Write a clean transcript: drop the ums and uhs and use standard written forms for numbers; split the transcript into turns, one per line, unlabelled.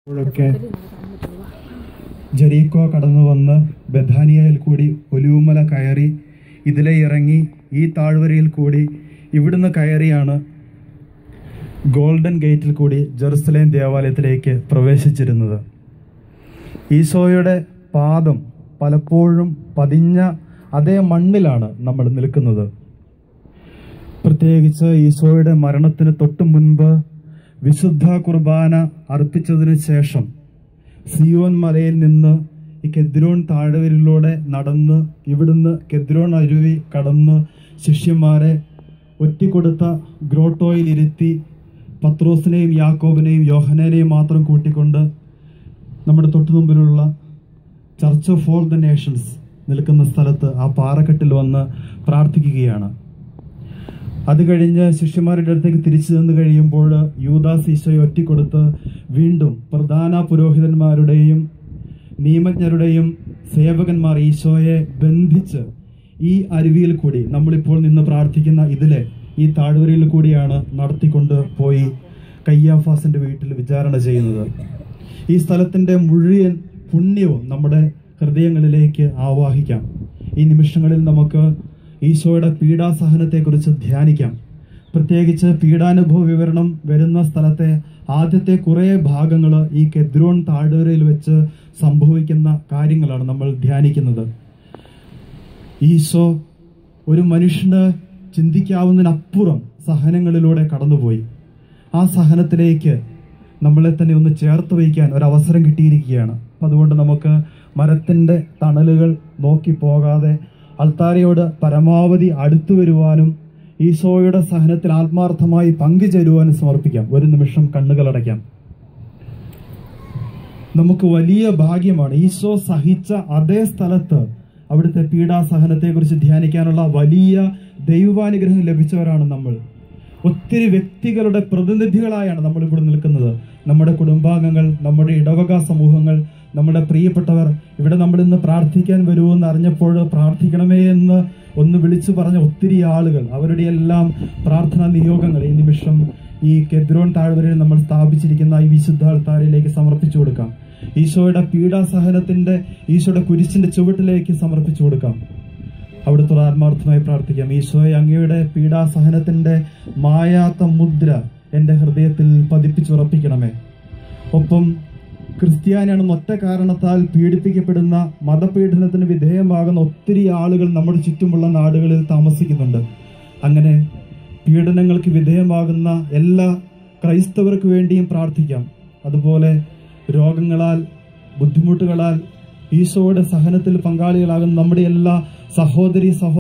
ൊക്കെ Jericho കടന്നു വന്ന് ബഥാനിയയിൽ കൂടി ഒലിവുമല കയറി ഇതിലെ ഇറങ്ങി ഈ താഴ്വരയിൽ കൂടി ഇവിടുന്ന് കയറിയാണ് ഗോൾഡൻ ഗേറ്റിൽ കൂടി ജെറുസലേം ദേവാലയത്തിലേക്ക് പ്രവേശിച്ചിരുന്നത്. ഈശോയുടെ പാദം പലപ്പോഴും പതിഞ്ഞ അതേ മണ്ണിലാണ് നമ്മൾ നിൽക്കുന്നത്. പ്രത്യേകിച്ച് ഈശോയുടെ മരണത്തിന് തൊട്ടു മുൻപ് വിശുദ്ധ കുർബാന അർപ്പിച്ചതിന് ശേഷം സിയോൻ മലയിൽ നിന്ന് ഈ കെദ്രോൺ താഴ്വരയിലൂടെ നടന്ന് ഇവിടുന്ന് കെദ്രോൺ അരുവി കടന്ന് ശിഷ്യന്മാരെ ഒറ്റിക്കൊടുത്ത ഗ്രോട്ടോയിൽ ഇരുത്തി പത്രോസിനെയും യാക്കോബിനെയും യോഹന്നാനെയും മാത്രം കൂട്ടിക്കൊണ്ട് നമ്മുടെ തൊട്ടുമുമ്പിലുള്ള church of all the nations നിൽക്കുന്ന സ്ഥലത്ത് ആ പാറക്കെട്ടിൽ വന്ന് പ്രാർത്ഥിക്കുകയാണ്. അത് കഴിഞ്ഞ് ശിഷ്യന്മാരുടെ അടുത്തേക്ക് തിരിച്ചു നിന്ന് കഴിയുമ്പോൾ യൂദാസ് ഈശോയെ ഒറ്റിക്കൊടുത്ത് വീണ്ടും പ്രധാന പുരോഹിതന്മാരുടെയും നിയമജ്ഞരുടെയും സേവകന്മാർ ഈശോയെ ബന്ധിച്ച് ഈ അരുവിയിൽ കൂടി നമ്മളിപ്പോൾ നിന്ന് പ്രാർത്ഥിക്കുന്ന ഇതിലെ ഈ താഴ്വരയിൽ കൂടിയാണ് നടത്തിക്കൊണ്ട് പോയി കയ്യാഫാസിന്റെ വീട്ടിൽ വിചാരണ ചെയ്യുന്നത്. ഈ സ്ഥലത്തിന്റെ മുഴുവൻ പുണ്യവും നമ്മുടെ ഹൃദയങ്ങളിലേക്ക് ആവാഹിക്കാം. ഈ നിമിഷങ്ങളിൽ നമുക്ക് ഈശോയുടെ പീഡാസഹനത്തെക്കുറിച്ച് ധ്യാനിക്കാം. പ്രത്യേകിച്ച് പീഡാനുഭവ വിവരണം വരുന്ന സ്ഥലത്തെ ആദ്യത്തെ കുറേ ഭാഗങ്ങൾ ഈ കെദ്രോൺ താഴ്വരയിൽ വെച്ച് സംഭവിക്കുന്ന കാര്യങ്ങളാണ് നമ്മൾ ധ്യാനിക്കുന്നത്. ഈശോ ഒരു മനുഷ്യന് ചിന്തിക്കാവുന്നതിനപ്പുറം സഹനങ്ങളിലൂടെ കടന്നുപോയി. ആ സഹനത്തിലേക്ക് നമ്മളെ തന്നെ ഒന്ന് ചേർത്ത് വയ്ക്കാൻ ഒരവസരം കിട്ടിയിരിക്കുകയാണ്. അതുകൊണ്ട് നമുക്ക് മരത്തിൻ്റെ തണലുകൾ നോക്കി പോകാതെ അൾത്താരയോട് പരമാവധി അടുത്തു വരുവാനും ഈശോയുടെ സഹനത്തിൽ ആത്മാർത്ഥമായി പങ്കുചേരുവാനും സമർപ്പിക്കാം. ഒരു നിമിഷം കണ്ണുകളടയ്ക്കാം. നമുക്ക് വലിയ ഭാഗ്യമാണ് ഈശോ സഹിച്ച അതേ സ്ഥലത്ത് അവിടുത്തെ പീഡാസഹനത്തെക്കുറിച്ച് ധ്യാനിക്കാനുള്ള വലിയ ദൈവാനുഗ്രഹം ലഭിച്ചവരാണ് നമ്മൾ. ഒത്തിരി വ്യക്തികളുടെ പ്രതിനിധികളായാണ് നമ്മളിവിടെ നിൽക്കുന്നത്. നമ്മുടെ കുടുംബാംഗങ്ങൾ, നമ്മുടെ ഇടവക സമൂഹങ്ങൾ, നമ്മുടെ പ്രിയപ്പെട്ടവർ ഇവിടെ നമ്മളിന്ന് പ്രാർത്ഥിക്കാൻ വരുമെന്ന് അറിഞ്ഞപ്പോൾ പ്രാർത്ഥിക്കണമേ എന്ന് ഒന്ന് വിളിച്ചു പറഞ്ഞ ഒത്തിരി ആളുകൾ, അവരുടെ എല്ലാം പ്രാർത്ഥനാ നിയോഗങ്ങൾ ഈ നിമിഷം ഈ കെദ്രോൺ താഴ്വരയിൽ നമ്മൾ സ്ഥാപിച്ചിരിക്കുന്ന ഈ വിശുദ്ധ അൾത്താരയിലേക്ക് സമർപ്പിച്ചു കൊടുക്കാം. ഈശോയുടെ പീഡാസഹനത്തിന്റെ, ഈശോയുടെ കുരിശിന്റെ ചുവട്ടിലേക്ക് സമർപ്പിച്ചു കൊടുക്കാം. അവിടുത്തെ ആത്മാർത്ഥമായി പ്രാർത്ഥിക്കാം. ഈശോയെ, അങ്ങയുടെ പീഡാസഹനത്തിന്റെ മായാത്ത മുദ്ര എൻ്റെ ഹൃദയത്തിൽ പതിപ്പിച്ചുറപ്പിക്കണമേ. ഒപ്പം ക്രിസ്ത്യാനിയാണെന്ന് ഒറ്റ കാരണത്താൽ പീഡിപ്പിക്കപ്പെടുന്ന, മതപീഡനത്തിന് വിധേയമാകുന്ന ഒത്തിരി ആളുകൾ നമ്മുടെ ചുറ്റുമുള്ള നാടുകളിൽ താമസിക്കുന്നുണ്ട്. അങ്ങനെ പീഡനങ്ങൾക്ക് വിധേയമാകുന്ന എല്ലാ ക്രൈസ്തവർക്ക് വേണ്ടിയും പ്രാർത്ഥിക്കാം. അതുപോലെ രോഗങ്ങളാൽ, ബുദ്ധിമുട്ടുകളാൽ ഈശോയുടെ സഹനത്തിൽ പങ്കാളികളാകുന്ന നമ്മുടെ എല്ലാ സഹോദരി